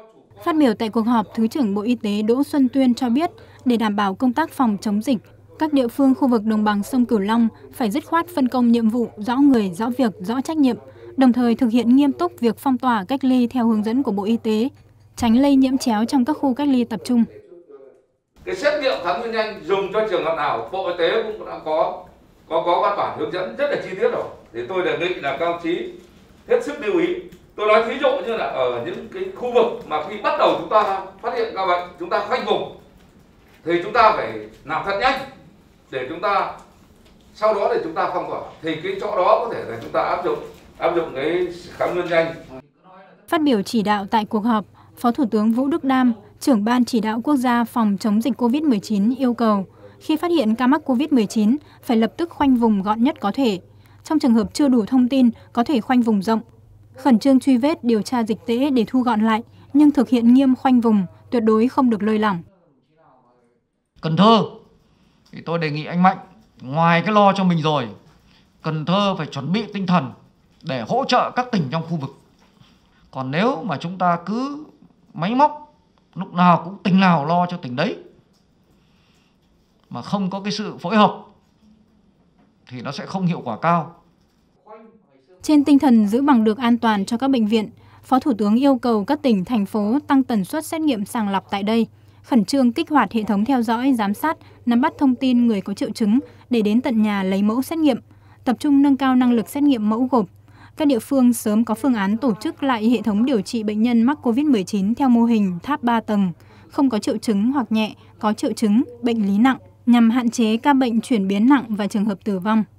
Phát biểu tại cuộc họp, Thứ trưởng Bộ Y tế Đỗ Xuân Tuyên cho biết, để đảm bảo công tác phòng chống dịch, các địa phương khu vực đồng bằng sông Cửu Long phải dứt khoát phân công nhiệm vụ, rõ người, rõ việc, rõ trách nhiệm, đồng thời thực hiện nghiêm túc việc phong tỏa cách ly theo hướng dẫn của Bộ Y tế, tránh lây nhiễm chéo trong các khu cách ly tập trung. Cái xét nghiệm kháng nguyên nhanh dùng cho trường hợp nào, Bộ Y tế cũng đã có văn bản hướng dẫn rất là chi tiết rồi. Thì tôi đề nghị là các ông chí hết sức lưu ý. Tôi nói thí dụ như là ở những cái khu vực mà khi bắt đầu chúng ta phát hiện ca bệnh, chúng ta khoanh vùng, thì chúng ta phải làm thật nhanh để chúng ta sau đó để chúng ta phong tỏa. Thì cái chỗ đó có thể là chúng ta áp dụng cái kháng nguyên nhanh. Phát biểu chỉ đạo tại cuộc họp, Phó Thủ tướng Vũ Đức Đam, trưởng Ban Chỉ đạo Quốc gia phòng chống dịch COVID-19 yêu cầu khi phát hiện ca mắc COVID-19 phải lập tức khoanh vùng gọn nhất có thể. Trong trường hợp chưa đủ thông tin, có thể khoanh vùng rộng. Khẩn trương truy vết, điều tra dịch tễ để thu gọn lại, nhưng thực hiện nghiêm khoanh vùng, tuyệt đối không được lơi lỏng. Cần Thơ, thì tôi đề nghị anh Mạnh, ngoài cái lo cho mình rồi, Cần Thơ phải chuẩn bị tinh thần để hỗ trợ các tỉnh trong khu vực. Còn nếu mà chúng ta cứ máy móc, lúc nào cũng tỉnh nào lo cho tỉnh đấy, mà không có cái sự phối hợp, thì nó sẽ không hiệu quả cao. Trên tinh thần giữ bằng được an toàn cho các bệnh viện, Phó Thủ tướng yêu cầu các tỉnh, thành phố tăng tần suất xét nghiệm sàng lọc tại đây, khẩn trương kích hoạt hệ thống theo dõi, giám sát, nắm bắt thông tin người có triệu chứng để đến tận nhà lấy mẫu xét nghiệm, tập trung nâng cao năng lực xét nghiệm mẫu gộp. Các địa phương sớm có phương án tổ chức lại hệ thống điều trị bệnh nhân mắc COVID-19 theo mô hình tháp 3 tầng, không có triệu chứng hoặc nhẹ, có triệu chứng, bệnh lý nặng, nhằm hạn chế ca bệnh chuyển biến nặng và trường hợp tử vong.